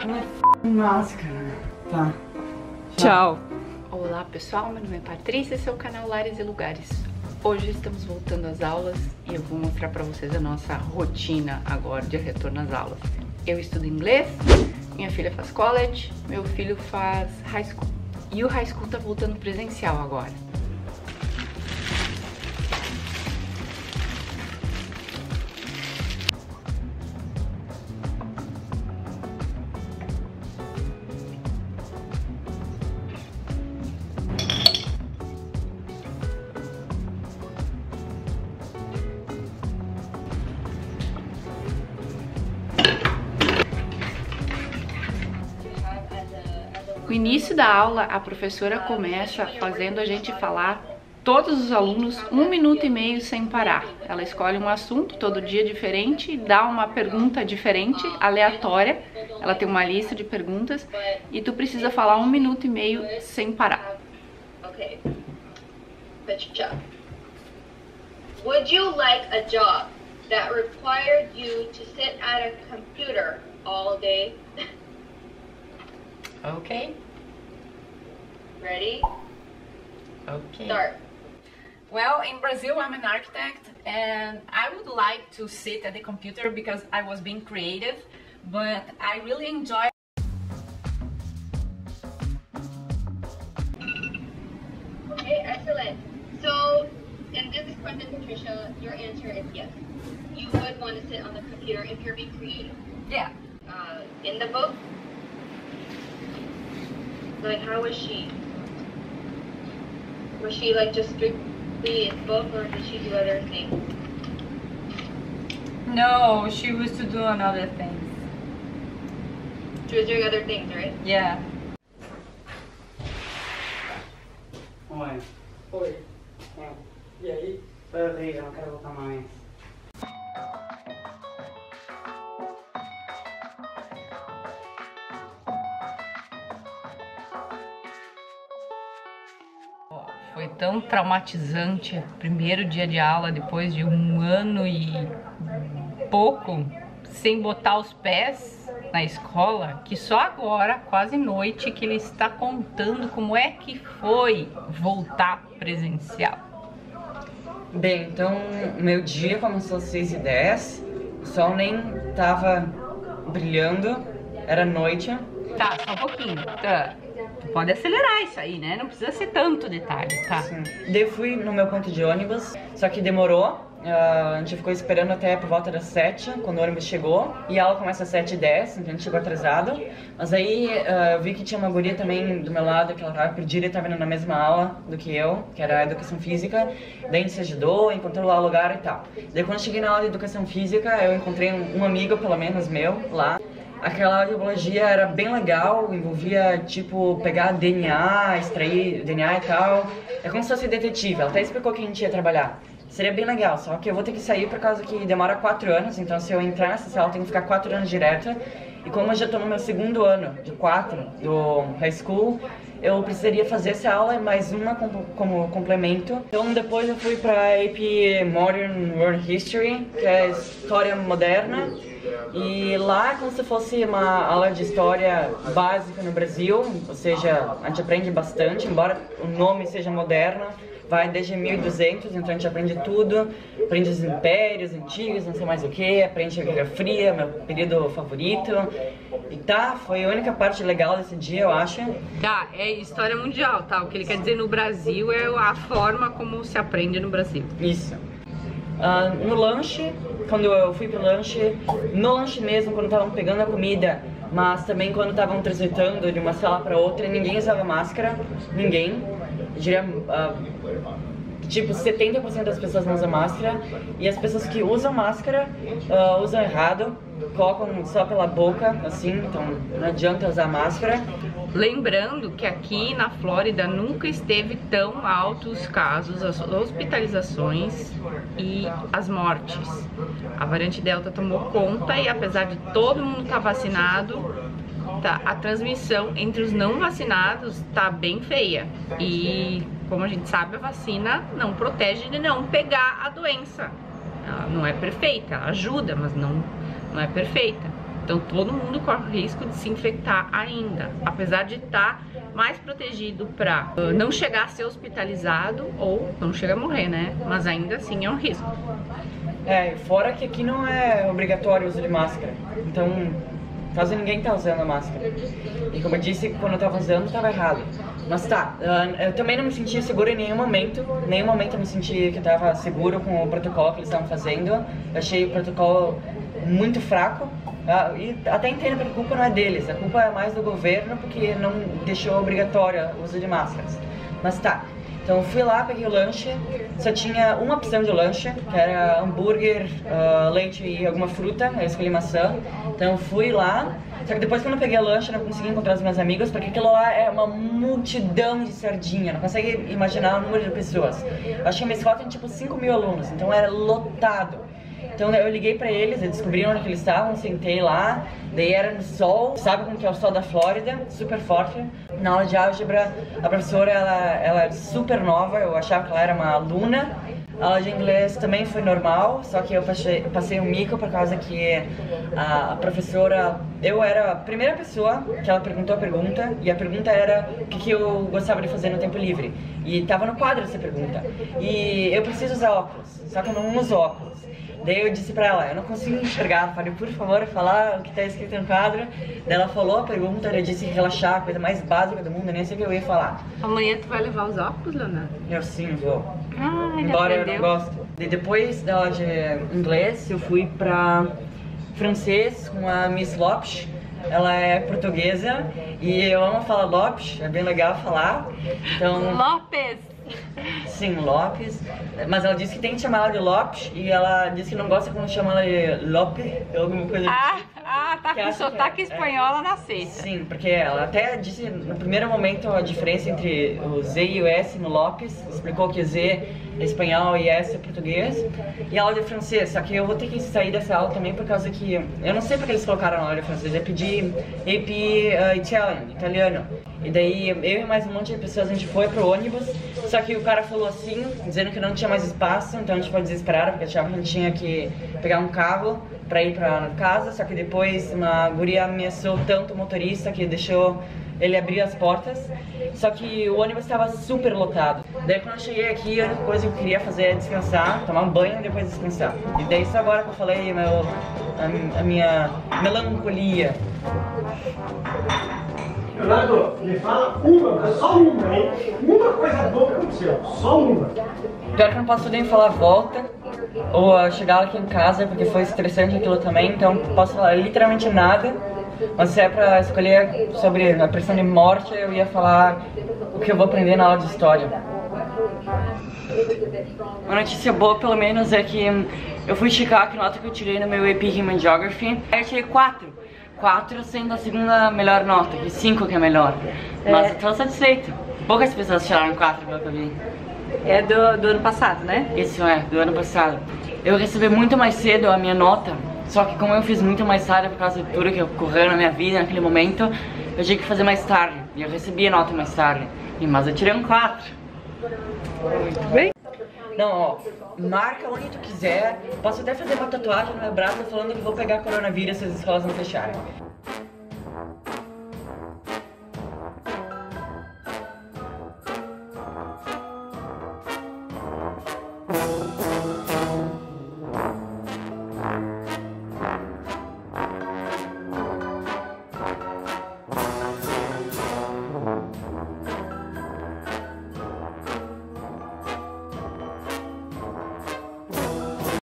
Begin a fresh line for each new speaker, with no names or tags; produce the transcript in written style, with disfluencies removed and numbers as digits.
máscara. Tá.
Tchau. Olá pessoal, meu nome é Patrícia, esse é o canal Lares e Lugares. Hoje estamos voltando às aulas e eu vou mostrar pra vocês a nossa rotina agora de retorno às aulas. Eu estudo inglês, minha filha faz college, meu filho faz high school. E o high school tá voltando presencial agora. No início da aula, a professora começa fazendo a gente falar, todos os alunos, 1 minuto e meio sem parar. Ela escolhe um assunto todo dia diferente, dá uma pergunta diferente, aleatória. Ela tem uma lista de perguntas e tu precisa falar 1 minuto e meio sem parar.
Okay. Job. Would you like a job that required you to sit at a computer all day?
Ok.
Ready?
Ok.
Start.
Well, in Brazil, I'm an architect and I would like to sit at the computer because I was being creative, but I really enjoy.
Okay, excellent. So, in this question, Patricia, your answer is yes. You would want to sit on the computer if you're being creative.
Yeah.
In the book? Like, how was she? Was she like just strictly in book, or did she do other things?
No, she was to do another things.
She was doing other things, right?
Yeah.
Oi.
Oi.
E aí? Peraí, eu não quero voltar mais.
Foi tão traumatizante o primeiro dia de aula, depois de 1 ano e pouco sem botar os pés na escola, que só agora, quase noite, que ele está contando como é que foi voltar presencial.
Bem, então meu dia começou às 6h10, o sol nem tava brilhando, era noite.
Tá, só um pouquinho. Tá. Tu pode acelerar isso aí, né? Não precisa ser tanto detalhe, tá?
Sim. Daí eu fui no meu ponto de ônibus, só que demorou. A gente ficou esperando até por volta das 7, quando o ônibus chegou. E a aula começa às 7h10, então a gente chegou atrasado. Mas aí eu vi que tinha uma guria também do meu lado, que ela tava perdida e tava indo na mesma aula do que eu, que era a Educação Física. Daí a gente se ajudou, encontrou lá o lugar e tal. Daí quando eu cheguei na aula de Educação Física, eu encontrei um amigo, pelo menos meu, lá. Aquela aula de biologia era bem legal, envolvia, tipo, pegar DNA, extrair DNA e tal. É como se fosse detetive, ela até explicou que a gente ia trabalhar. Seria bem legal, só que eu vou ter que sair por causa que demora 4 anos, então se eu entrar nessa sala eu tenho que ficar 4 anos direto. E como eu já estou no meu 2º ano de 4 do high school, eu precisaria fazer essa aula e mais uma como complemento. Então depois eu fui para AP Modern World History, que é História Moderna. E lá é como se fosse uma aula de história básica no Brasil, ou seja, a gente aprende bastante, embora o nome seja moderno, vai desde 1200, então a gente aprende tudo, aprende os impérios antigos, não sei mais o que, aprende a Guerra Fria, meu período favorito. E tá, foi a única parte legal desse dia, eu acho.
Tá, é história mundial, tá? O que ele quer dizer no Brasil é a forma como se aprende no Brasil.
Isso. No lanche, quando eu fui pro lanche, no lanche mesmo, quando estavam pegando a comida, mas também quando estavam transitando de uma sala para outra, ninguém usava máscara, ninguém. Eu diria, tipo, 70% das pessoas não usam máscara, e as pessoas que usam máscara usam errado, colocam só pela boca, assim, então não adianta usar máscara.
Lembrando que aqui na Flórida nunca esteve tão altos os casos, as hospitalizações e as mortes. A variante Delta tomou conta e apesar de todo mundo estar vacinado, tá, a transmissão entre os não vacinados tá bem feia. E como a gente sabe, a vacina não protege de não pegar a doença. Ela não é perfeita, ela ajuda, mas não é perfeita. Então todo mundo corre o risco de se infectar ainda, apesar de estar mais protegido para não chegar a ser hospitalizado ou não chegar a morrer, né? Mas ainda assim é um risco.
Fora que aqui não é obrigatório o uso de máscara, então quase ninguém tá usando a máscara. E como eu disse, quando eu tava usando, tava errado. Mas tá, eu também não me senti seguro em nenhum momento eu me senti que tava seguro com o protocolo que eles estavam fazendo. Eu achei o protocolo muito fraco. E até entendo que a culpa não é deles, a culpa é mais do governo porque não deixou obrigatório o uso de máscaras. Mas tá, então eu fui lá, peguei o lanche, só tinha uma opção de lanche, que era hambúrguer, leite e alguma fruta, eu escolhi maçã. Então eu fui lá, só que depois quando eu peguei o lanche eu não consegui encontrar os meus amigos, porque aquilo lá é uma multidão de sardinha, não consegue imaginar o número de pessoas. Eu acho que a minha escola tem tipo 5.000 alunos, então era lotado. Então eu liguei pra eles, eu descobri onde que eles estavam, sentei lá, daí era no sol, sabe como que é o sol da Flórida, super forte. Na aula de álgebra, a professora, ela é super nova, eu achava que ela era uma aluna. A aula de inglês também foi normal, só que eu passei um mico por causa que a professora, eu era a primeira pessoa que ela perguntou a pergunta, e a pergunta era o que eu gostava de fazer no tempo livre. E tava no quadro essa pergunta. E eu preciso usar óculos, só que eu não uso óculos. Daí eu disse pra ela, eu não consigo enxergar, falei, por favor, falar o que tá escrito no quadro. Daí ela falou a pergunta, eu disse relaxar, a coisa mais básica do mundo, nem sei o que eu ia falar.
Amanhã tu vai levar os óculos, Leonardo?
Eu sim, vou.
Ele
embora
aprendeu.
eu não gosto. E depois da aula de inglês, eu fui pra francês com a Miss Lopes. Ela é portuguesa e eu amo falar Lopes, é bem legal falar. Então,
Lopes!
sim, Lopes. Mas ela disse que tem que chamar ela de Lopes e ela disse que não gosta quando chama ela de Lope, alguma coisa do tipo.
Tá
Que
com
acha
sotaque
que
espanhola na sexta.
Sim, porque ela até disse no primeiro momento a diferença entre o Z e o S no Lopes, explicou que o Z é espanhol e S é português, e a aula de francês, só que eu vou ter que sair dessa aula também por causa que, eu não sei porque eles colocaram a aula de francês, eu pedi AP italiano, e daí eu e mais um monte de pessoas a gente foi pro ônibus, só que o cara falou assim, dizendo que não tinha mais espaço, então a gente ficou desesperado porque achava que a gente tinha que pegar um carro pra ir pra casa, só que depois uma guria ameaçou tanto o motorista que deixou ele abrir as portas, só que o ônibus estava super lotado. Daí quando eu cheguei aqui, a única coisa que eu queria fazer é descansar, tomar um banho e depois descansar. E daí só agora que eu falei a minha melancolia.
Leonardo, me fala uma, mas só uma, hein? Uma coisa boa que aconteceu, só uma.
Pior que eu não posso nem falar volta, ou chegar aqui em casa, porque foi estressante aquilo também, então não posso falar literalmente nada. Mas se é pra escolher sobre a pressão de morte, eu ia falar o que eu vou aprender na aula de história. Uma notícia boa, pelo menos, é que eu fui checar que nota que eu tirei no meu AP Human Geography. Aí eu tirei 4. 4 sendo a segunda melhor nota, que 5 que é melhor. Mas eu tô satisfeito. Poucas pessoas tiraram 4, pelo que eu vi.
É do ano passado, né?
Isso é, do ano passado. Eu recebi muito mais cedo a minha nota, só que como eu fiz muito mais tarde por causa de tudo que ocorreu na minha vida naquele momento, eu tinha que fazer mais tarde. E eu recebi a nota mais tarde. Mas eu tirei um 4.
Muito bem.
Não, ó, marca onde tu quiser. Posso até fazer uma tatuagem no meu braço falando que vou pegar coronavírus se as escolas não fecharem.